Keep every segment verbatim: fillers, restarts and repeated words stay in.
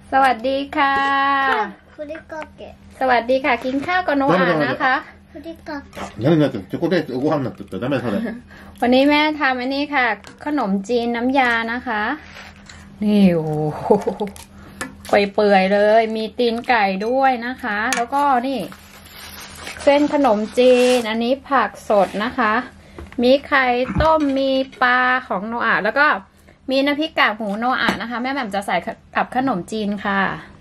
สวัสดีค่ะสวัสดีค่ะกินข้าวกับโนอานะคะวันนี้แม่ทำอันนี้ค่ะขนมจีนน้ำยานะคะนี่โอ้โหเปื่อยๆเลยมีตีนไก่ด้วยนะคะแล้วก็นี่เส้นขนมจีนอันนี้ผักสดนะคะมีไข่ต้มมีปลาของโนอาแล้วก็มีน้ำพริกกากหมูโนอานะคะแม่แหม่มจะใส่กับขนมจีนค่ะ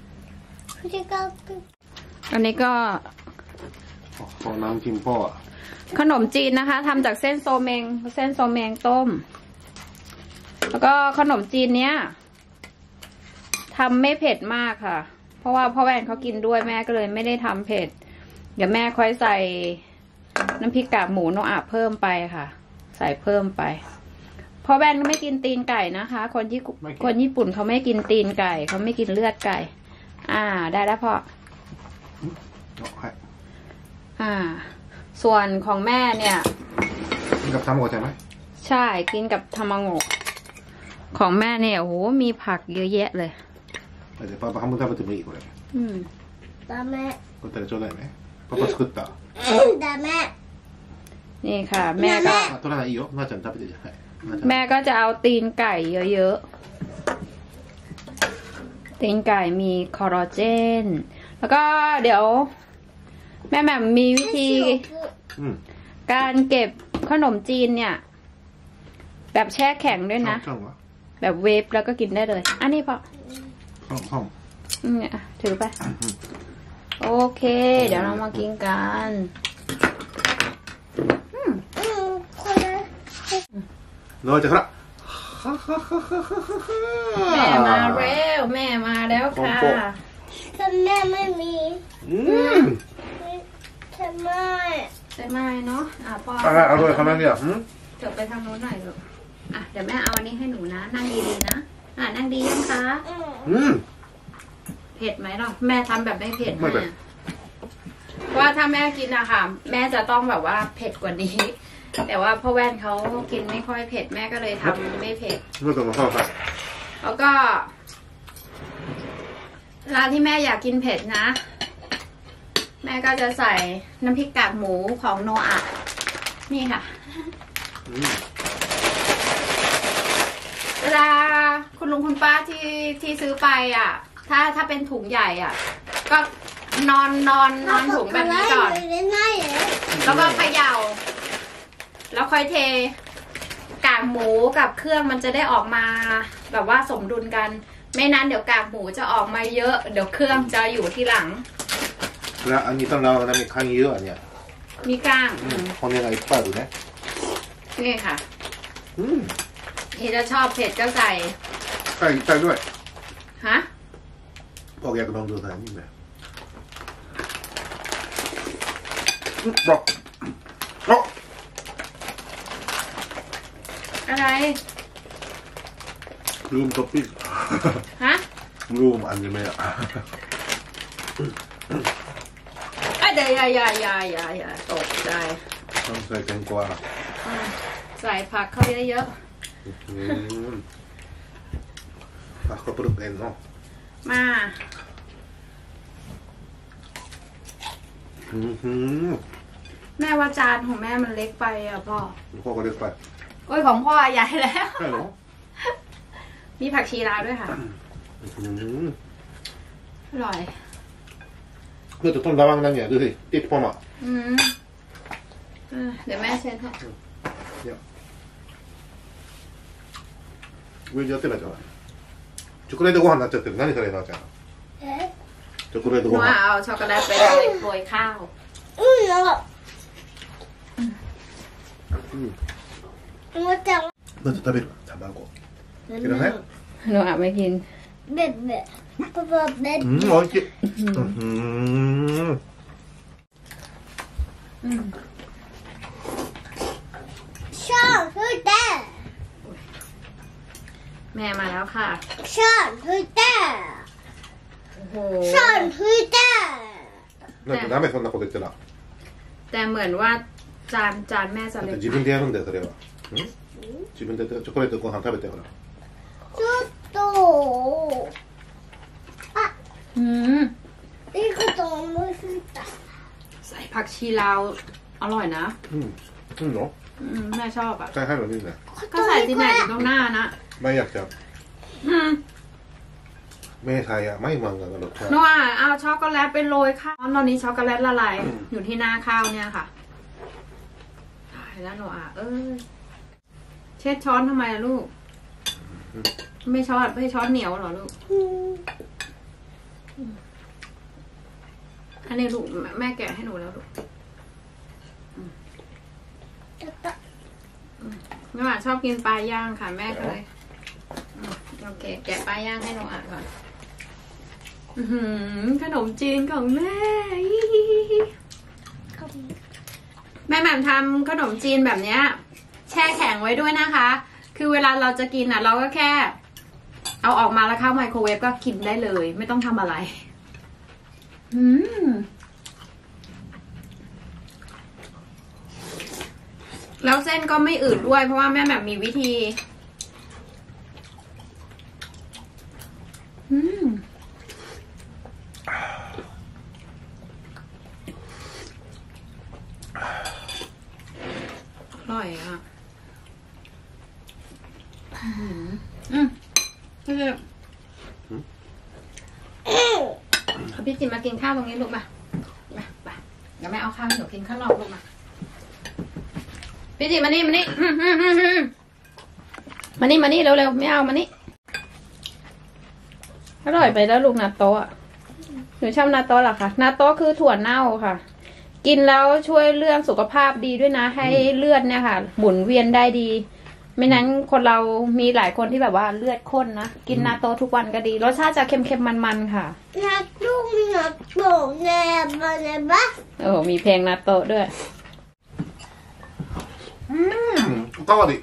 อันนี้ก็น้ำจิ้มพ่อขนมจีนนะคะทำจากเส้นโซเมงเส้นโซเมงต้มแล้วก็ขนมจีนเนี้ยทำไม่เผ็ดมากค่ะเพราะว่าพ่อแว่นเขากินด้วยแม่ก็เลยไม่ได้ทำเผ็ดเดี๋ยวแม่ค่อยใส่น้ำพริกกากหมูโนอาเพิ่มไปค่ะใส่เพิ่มไปพ่อแว่นก็ไม่กินตีนไก่นะคะคนที่คนญี่ปุ่นเขาไม่กินตีนไก่เขาไม่กินเลือดไก่อ่าได้แล้วพ่ออ่าส่วนของแม่เนี่ยกินกับทามาโกะใช่ไหมใช่กินกับทามาโกะของแม่เนี่ยโอ้โหมีผักเยอะแยะเลยเดี๋ยวป้าป้าทำมันทำไปถึงอีกเลยอืมダメこれちょうだいねパパ作ったダメนี่ค่ะแม่ก็取らないいいよなあちゃん食べてじゃないแม่ก็จะเอาตีนไก่เยอะๆตีนไก่มีคอลลาเจนแล้วก็เดี๋ยวแม่แหม่มมีวิธีการเก็บขนมจีนเนี่ยแบบแช่แข็งด้วยนะแบบเวฟแล้วก็กินได้เลยอันนี้พอเนี่ยถือไปโอเคเดี๋ยวเรามากินกันน้อยจะครับแม่มาแล้วแม่มาแล้วค่ะถ้าแม่ไม่มีใช่ไหมใช่ไหมเนาะอ่ะปออะไรอร่อยขนาดนี้อ่ะเดี๋ยวไปทางโน้นหน่อยลูกอ่ะเดี๋ยวแม่เอาอันนี้ให้หนูนะนั่งดีๆนะอ่ะนั่งดียังคะอืมเผ็ดไหมล่ะแม่ทำแบบไม่เผ็ดนะว่าถ้าแม่กินอะค่ะแม่จะต้องแบบว่าเผ็ดกว่านี้แต่ว่าพ่อแว่นเขากินไม่ค่อยเผ็ดแม่ก็เลยทำไม่เผ็ดแล้วก็เวลาที่แม่อยากกินเผ็ดนะแม่ก็จะใส่น้ำพริกกากหมูของโนอานี่ค่ะเวลาคุณลุงคุณป้าที่ที่ซื้อไปอ่ะถ้าถ้าเป็นถุงใหญ่อ่ะก็นอนนอนนอนถุงแบบนี้ก่อนแล้วก็เขย่าแล้วค่อยเทกากหมูกับเครื่องมันจะได้ออกมาแบบว่าสมดุลกันไม่นั้นเดี๋ยวกากหมูจะออกมาเยอะเดี๋ยวเครื่องจะอยู่ที่หลังแล้วอันนี้ต้องเรานะมีข้างเยอะเนี่ยมีก้างคนยังไงป้าดูนะนี่ค่ะที่จะชอบเผ็ดก็ใส่ใส่ใส่ด้วยฮะพอแกก็ลองดูใส่นี่เลยบอกบอกอะไรรูมท็อปปิ้งฮะรูมอันนี้ไหมอ่ะเดี๋ยวอย่าอย่าอย่าอย่าอย่าตกใจต้องใส่แตงกวาใส่ผักเข้าเยอะๆผักก็ปรุงเองเนาะมาแม่ว่าจานของแม่มันเล็กไปอ่ะพ่อพ่อก็เล็กไปโอ้ยของพ่อใหญ่แล้วมีผักชีลาวด้วยค่ะอร่อยเพื่อจะต้องระวังนั่นเนี่ยดูสิติดพอมาอืมเดี๋ยวแม่เช็ดให้เดี๋ยว上にやってないじゃないチョコレートご飯になっちゃってる何それなちゃんチョコレートご飯เอาช็อกโกแลตไปโรยข้าวอืมแล้วอืมน่าจะ食べる卵กินไหมหนูอาจไม่กินเบ็ดเบ็ดป๊าป๊าเบ็ดอืมอร่อยจริงอืมชอบคือแต่แม่มาแล้วค่ะชอบคือแต่ชอบคือแต่なんかダメそんなこと言ってなแต่เหมือนว่าจานจานแม่จะเล็ก自分でやるんだよそれは自分でチョコレートご飯食べてほらちょっとあอืมนี่ก็ต้องมือสิตาใส่ผักชีลาวอร่อยนะอืมอืมเนาะอืมแม่ชอบอ่ะใช่ให้แบบนี้นะก็ใส่ที่ไหนตรงหน้านะไม่อยากจะอืมแม่ไทยอ่ะไม่มันกับรสชาติโน่ะเอาช็อกโกแลตไปโรยข้าวตอนนี้ช็อกโกแลตละลายอืมอยู่ที่หน้าข้าวเนี่ยค่ะตายแล้วโน่ะเอ้ยเช็ดช้อนทำไมอะลูก ไม่ช้อนไม่ช้อนเหนียวเหรอลูก อันนี้ลูกแม่แกะให้หนูแล้วลูกแม่หวานชอบกินปลาย่างค่ะแม่ก็เลยอืมโอเคแกะปลาย่างให้หนูอ่านก่อนอื้อหือขนมจีนของแม่แม่แหม่มทำขนมจีนแบบเนี้ย แช่แข็งไว้ด้วยนะคะ คือเวลาเราจะกินอ่ะ เราก็แค่ เอาออกมาแล้วเข้าไมโครเวฟก็กินได้เลย ไม่ต้องทำอะไร อืมแล้วเส้นก็ไม่อืดด้วยเพราะว่าแม่แบบมีวิธี อืมอร่อยอ่ะ อืมอืมพี่จิมพี่จิมมากินข้าวตรงนี้ลูกมามาไปเดี๋ยวแม่เอาข้าวให้หนูกินข้างนอกลูกมา พี่จิมานี่มานี่อืมอืมอืมอืมมานี่มานี่เร็วๆไม่เอามานี่อร่อยไปแล้วลูกนาโตะหนูชอบนาโตะเหรอคะนาโตะคือถั่วเน่าค่ะ กินแล้วช่วยเรื่องสุขภาพดีด้วยนะ ให้เลือดเนี่ยค่ะหมุนเวียนได้ดี ไม่นั้นคนเรามีหลายคนที่แบบว่าเลือดข้นนะกินนาโตะทุกวันก็ดีรสชาติจะเค็มๆมันๆค่ะนักลูกนักโป่งแนบมาเลยบ้าโอ้มีเพลงนาโตะด้วยอืมおかわり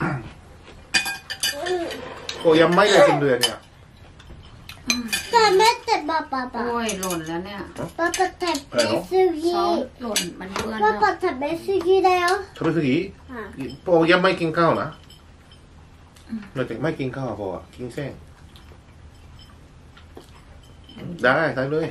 โอ้ยังไม่ได้กินเลยเนี่ยแต่แม่แต่ป้าป้าป้าโอ้ยหล่นแล้วเนี่ยป้าป้าทำเป็นสุกี้ซ้อมหล่นมันเปื้อนป้าแล้วป้าทำเป็นสุกี้แล้ว食べ過ぎโปยังไม่กินข้าวนะไม่ถึงไม่กินข้าวพอกินเส้นได้ใส่เลย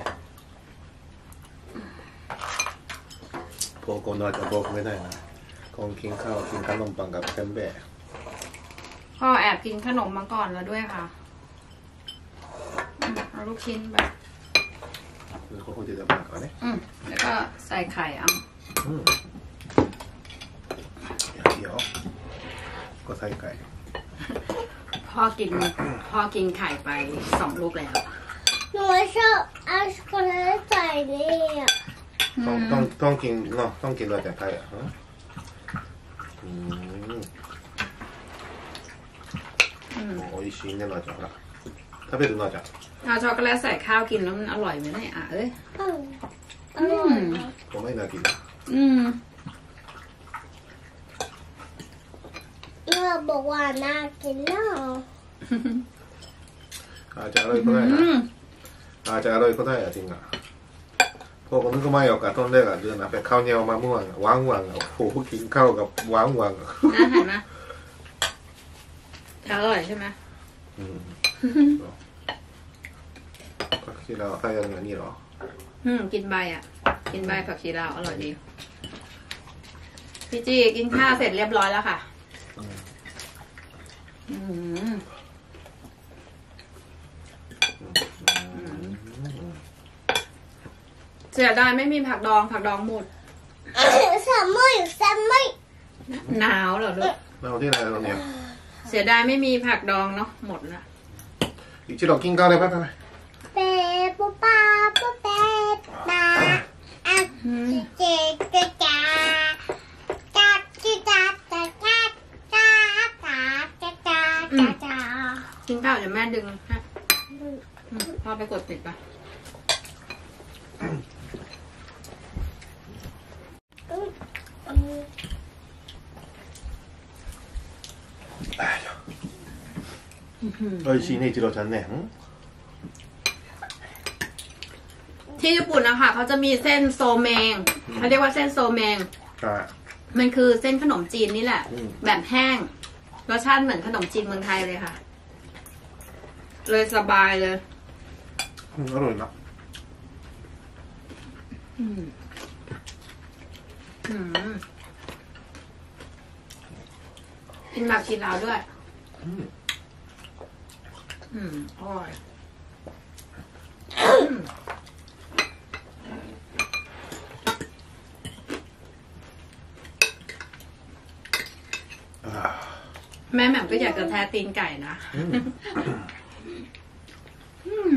พอคนเราจะบอกไม่ได้นะคนกินข้าวกินขนมปังกับแซมแบะพ่อแอบกินขนมมาก่อนแล้วด้วยค่ะอืมเอาลูกชิ้นไปคือเขาคงจะจะปังก่อนเนี่ยอืมแล้วก็ใส่ไข่เอาอืมเดี๋ยวก็ใส่ไก่พ่อกินพ่อกินไข่ไปสองลูกแล้วหนูชอบเอาช็อกโกแลตใส่เนี่ยต้องต้องต้องกินเนาะต้องกินเราแต่ไทยอ่ะฮะอืมอืม美味しいねなちゃんが食べるなちゃんเอาช็อกโกแลตใส่ข้าวกินแล้วมันอร่อยไหมเนี่ยอ่ะเอ้ยอืมอืมごめんなกินอืมเราบอกว่าน่ากินเนาะอาจจะอร่อยก็ได้อืนะมอาจจะอร่อยก็ได้อะจริงอ่ะพวกนึกไม่ออกอะต้นแรกอะเดือนนะไปข้าวเหนียวมะม่วงอะวางวางอะโอ้โหกินข้าวกับวางวางอะน่าเห็นไหมอร่อยใช่ไหมอืมผักชีเราใส่ยังไงนี่เหรออืมกินใบอ่ะ กินใบผักชีลาวอร่อยดี พี่จีกินข้าวเสร็จเรียบร้อยแล้วค่ะ อืมเสียดายไม่มีผักดองผักดองหมดสามมื้อสามมื้อหนาวเหรอลูกเราที่ไหนเราเนี่ยเสียดายไม่มีผักดองเนาะหมดละอีกทีเรากินข้าวเลยไปไปไปเป๊ะปุ๊บป้าปุ๊บเป๊ะปาอ่ะเจ๊เจ๊จ้าจ้าจ้าจ้าจ้าจ้าจ้าจ้าจ้าจ้าจ้าจ้ากินข้าวเดี๋ยวแม่ดึงฮะอืมพ่อไปกดติดปะ美味しいね一郎ちゃんねที่ญี่ปุ่นนะคะเขาจะมีเส้นโซเมงเขาเรียกว่าเส้นโซเมงอ่ามันคือเส้นขนมจีนนี่แหละอืมแบบแห้งรสชาติเหมือนขนมจีนเมืองไทยเลยค่ะ เลยสบายเลยอืมอร่อยนะอืมอืมกินแบบกินลาวด้วยอืมอืมอร่อยอืมอ่าแม่แหม่มก็อยากจะแทะตีนไก่นะอืมอืม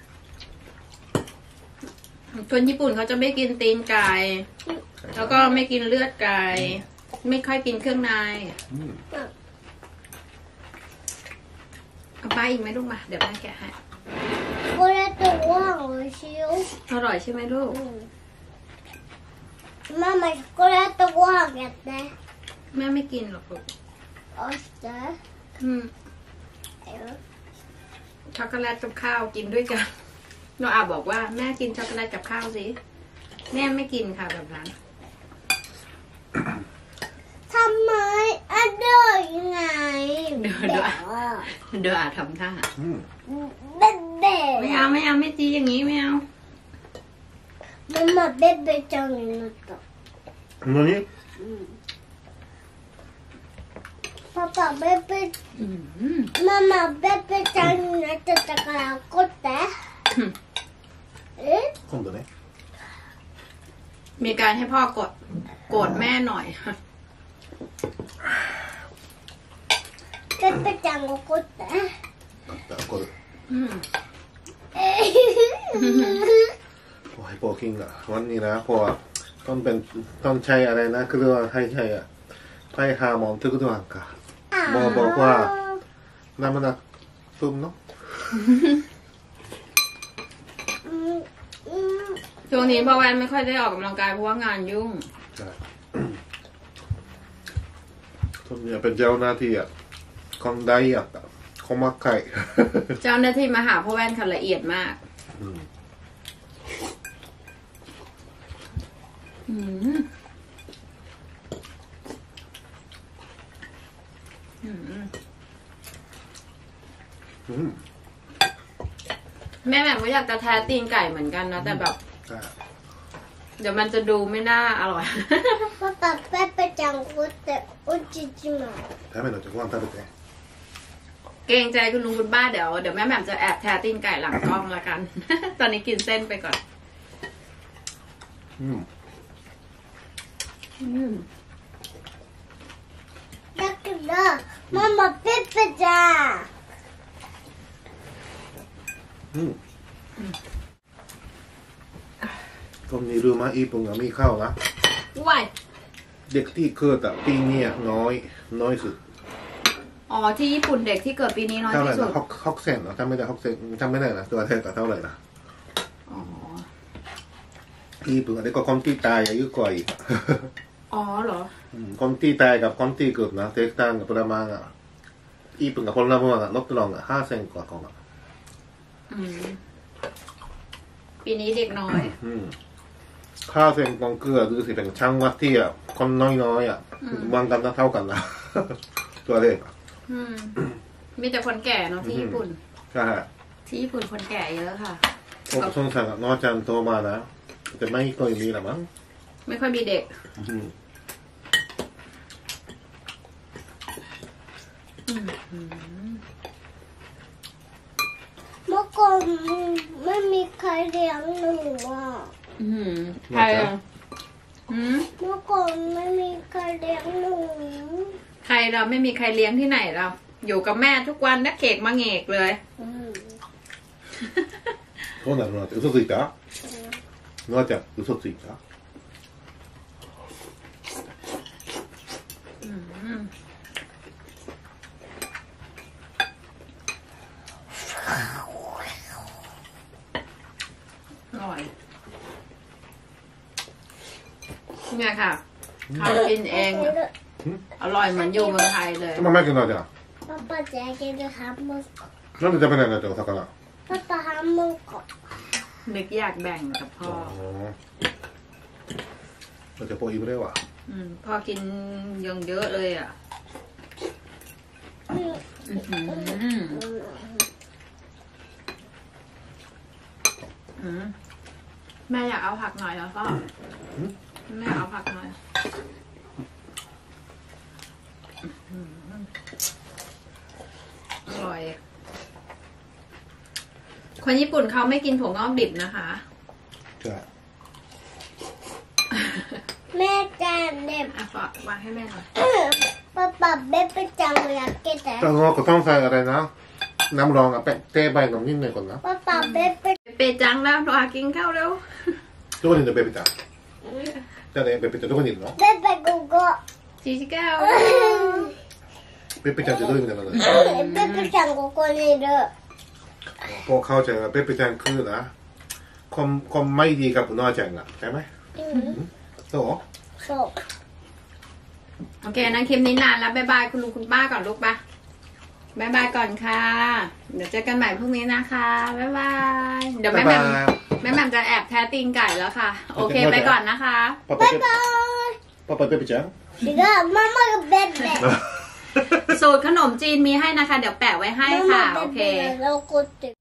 คนญี่ปุ่นเขาจะไม่กินตีนไก่ แล้วก็ไม่กินเลือดไก่ ไม่ค่อยกินเครื่องในอืมเอาไปอีกไหมลูกมา เดี๋ยวแม่แกะให้これとご飯おいしいよ。 อร่อยใช่ไหมลูกママ、これとご飯やって。 แม่ไม่กินหรอกลูก押して。 อืม ช็อกโกแลตกับข้าวกินด้วยกันโนอาบอกว่าแม่กินช็อกโกแลตกับข้าวสิ แม่ไม่กินค่ะแบบนั้นทำไมอร่อยไงเดี๋ยวเดี๋ยว เดี๋ยวอาทำท่าอืมเบ๊เบ๊ไม่เอาไม่เอาไม่ตีอย่างนี้ไม่เอาママベベちゃんになった。 何パパベベ、 อืมママベベちゃんになってたから怒って。え？ 今度ねมีการให้พ่อกดโกรธแม่หน่อยベベちゃん怒って。 分かった怒るอืมえโอ้ยโปรคิงอ่ะวันนี้นะเพราะว่าต้องเป็นต้องใช้อะไรนะคือว่าให้ใช้อ่ะไปหาหมอทุกตัวค่ะーบอกบอกว่า น้ำมันอ่ะซุ่มเนาะうんうんช่วงนี้พ่อแวนไม่ค่อยได้ออกกำลังกายเพราะว่างานยุ่งใช่ทุกเนี่ยเป็นเจ้าหน้าที่อ่ะคนไดอ่ะเขามาไก่เจ้าหน้าที่มาหาพ่อแวนค่ะละเอียดมากอืมอืมอืมอืมแม่แหม่มก็อยากจะแทะตีนไก่เหมือนกันนะแต่แบบใช่เดี๋ยวมันจะดูไม่น่าอร่อยパパペペちゃん怒って落ちちまう。 食べろってご飯食べてเกรงใจคุณลุงคุณป้าเดี๋ยวเดี๋ยวแม่แหม่มจะแอบแทะตีนไก่หลังกล้องละกัน ตอนนี้กินเส้นไปก่อนอืมอืมだけど、ママペペちゃん。 อืมตรงนี้รู้ไหมอีปุ่งมีข้าวนะว้ายเด็กที่เกิดอ่ะปีนี้น้อยน้อยสุดอ๋อที่ญี่ปุ่นเด็กที่เกิดปีนี้น้อยเท่าไหร่ที่สุนะดฮอกฮอกเซนเหรอจำไม่ได้ฮอกเซนจำไม่ได้นะตัวเท่กับเท่าไหร่นะอ๋ออีปุ่งอันนี้ก็คนที่ตายอายุกว่าอีกอ๋อเหรออืมคนที่ตายกับคนที่เกิดนะเทคตังกับประมาณอ่ะอีปุ่งกับคนละเมืองอ่ะลบตลองอ่ะห้าเซนกว่าของอ่ะอืมปีนี้เด็กน้อยอืมค่าเซนกองเกลือดูสิเป็นช่างวัดที่อ่ะคนน้อยๆอ่ะวางกันเท่ากันนะ ตัวเลขอ่ะอืมมีแต่คนแก่เนาะที่ญี่ปุ่นใช่ฮะที่ญี่ปุ่นคนแก่เยอะค่ะผมสงสัยน้องจันโตมานะแต่ไม่เคยมีหรอมั้งไม่ค่อยมีเด็กอืมอืมเมื่อก่อนไม่มีใครเลี้ยงหนูอ่ะอืมใครอ่ะอืมเมื่อก่อนไม่มีใครเลี้ยงหนูใครเราไม่มีใครเลี้ยงที่ไหนเรา อยู่กับแม่ทุกวันนะเขกมาเงกเลยうんそうなのなって嘘ついたノアちゃん嘘ついたอืมอร่อยเนี่ยค่ะทำกินเองあげるอร่อยเหมือนอยู่เมืองไทยเลย今マイクノアちゃんパパじゃあげる半分こなんで食べないんだってお魚パパ半分こนึกอยากแบ่งกับพ่อだってポイブレはอืมพ่อกินยังเยอะเลยอ่ะうんอื้อหืออืมแม่อยากเอาผักหน่อยแล้วก็แม่เอาผักหน่อยอืมอร่อย คนญี่ปุ่นเขาไม่กินถั่วงอกดิบนะคะใช่แม่จันเด็บอ่ะฝากวางให้แม่หน่อยป๊าป๊าเบ๊ไปจังอยากกินแต่แต่เราก็ต้องใส่อะไรนะน้ำรองอ่ะแปะเต้ใบกับนิดหน่อยก่อนนะป๊าป๊าเบ๊ไปเปจังแล้วรอกินข้าวเร็วどこにいるのベベちゃんじゃあねベベちゃんどこにいるのเบ๊ไปกูก็สี่สิบเก้าベベちゃんってどういう意味なのねเบ๊ไปจังกูก็นี่เด้อพวกเข้าใจว่าเป๊ปちゃんคือนะคอมคอมไม่ดีกับน้อยจังอ่ะใช่ไหมโซ่โซ่โอเคนะคลิปนี้นานแล้วบ๊ายบายคุณลุงคุณป้าก่อนลูกปะบ๊ายบายก่อนค่ะ เดี๋ยวเจอกันใหม่พรุ่งนี้นะคะบ๊ายบายเดี๋ยวแม่แหม่มแม่แหม่มจะแอบแท้ตีนไก่แล้วค่ะ โอเคไปก่อนนะคะパパบ๊ายペบายパパペペちゃん違うママがベッベสูตรขนมจีนมีให้นะคะ เดี๋ยวแปะไว้ให้マค่ะマโอベッเคベが怒ってる